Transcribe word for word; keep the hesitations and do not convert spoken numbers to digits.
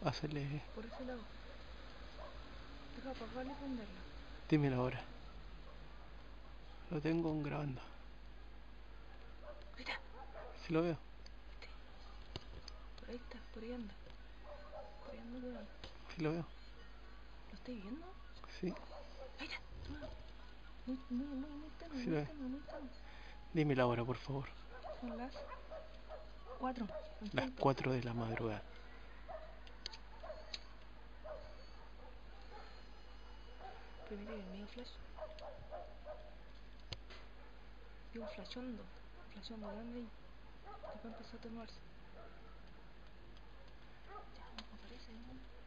hacerle... Por ese lado. Deja apagarlo y prenderlo. Dime la hora. Lo tengo grabando. Ahí está. Sí lo veo. Por ahí está, por ahí anda. Por ahí anda por ahí. Sí lo veo. ¿Lo estáis viendo? Sí. Ahí está. Muy, muy, muy, muy tenue, Sí muy lo veo. tenue, muy tenue. Dime la hora, por favor. Son las cuatro. Las cuatro de la madrugada. Pero mira, el medio flash. Dio un flashondo. Un flashondo grande ahí. Después empezó a atenuarse. Ya, no aparece, ¿no?